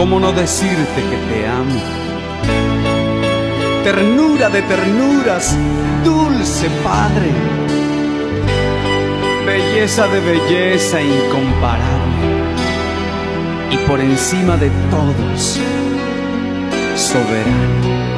¿cómo no decirte que te amo? Ternura de ternuras, dulce Padre, belleza de belleza incomparable, y por encima de todos, soberano.